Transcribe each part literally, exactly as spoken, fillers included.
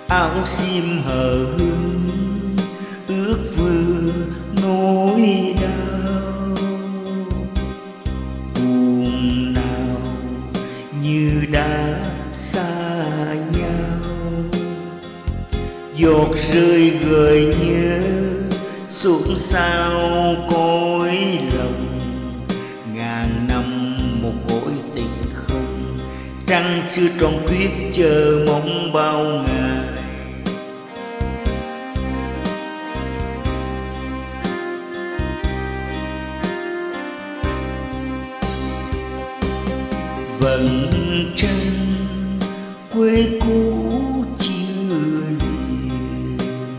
áo xiêm hờ hững ước vừa nỗi đau. Buồn nào như đã xa nhau, giọt rơi gợi nhớ xuống sao cõi lòng. Ngàn năm một cõi tình không, trăng xưa tròn tuyết chờ mong bao ngày. Vầng trăng quê cũ chưa lìa,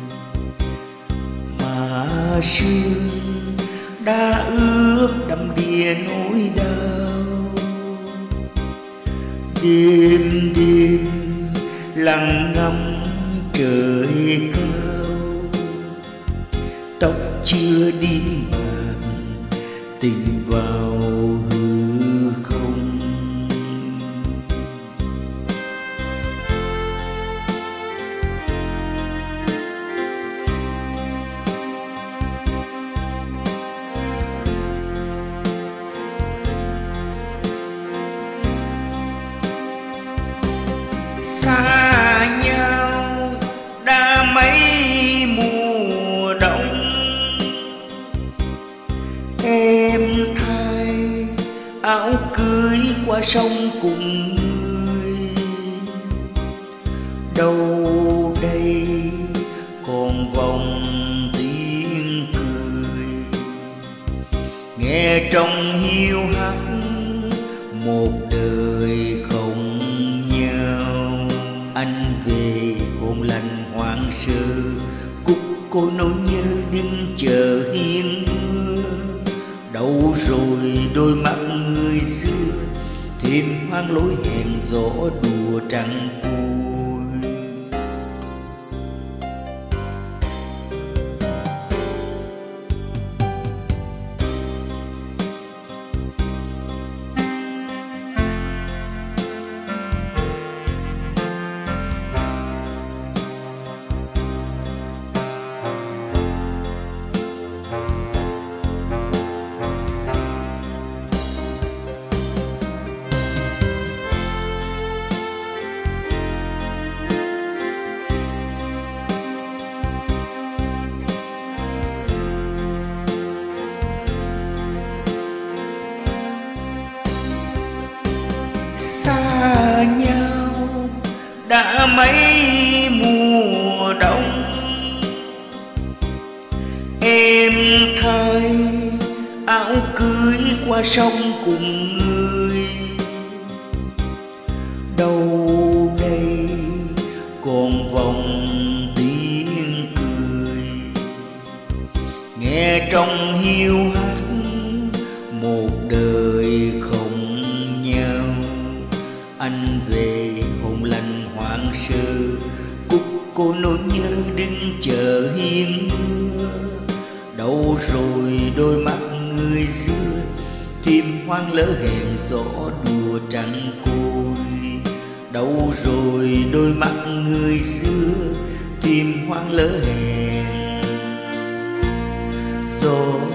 mà sương đã ướt đậm đìa nỗi đau. Đêm đêm lặng ngắm trời cao, tóc chưa đi màng tình vào hư không. Xa nhau đã mấy mùa đông, em thay áo cưới qua sông cùng người. Đâu đây còn vòng tiếng cười, nghe trong hiu hắt một đời không nhau. Anh về hồn lành hoang sơ, cúc cô nỗi nhớ đứng chờ hiên mưa. Đâu rồi đôi mắt người xưa, thêm hoang lối hẹn gió đùa trăng cuối. Xa nhau đã mấy mùa đông, em thay áo cưới qua sông cùng người. Đâu đây còn vòng tiếng cười, nghe trong hiu hắt một đời không nhau. Anh về hồn lành hoang sơ, cúc cô nỗi nhớ đứng chờ hiên mưa. Đâu rồi đôi mắt người xưa, thêm hoang lỡ hẹn gió đùa trăng côi. Đâu rồi đôi mắt người xưa, thêm hoang lỡ hẹn gió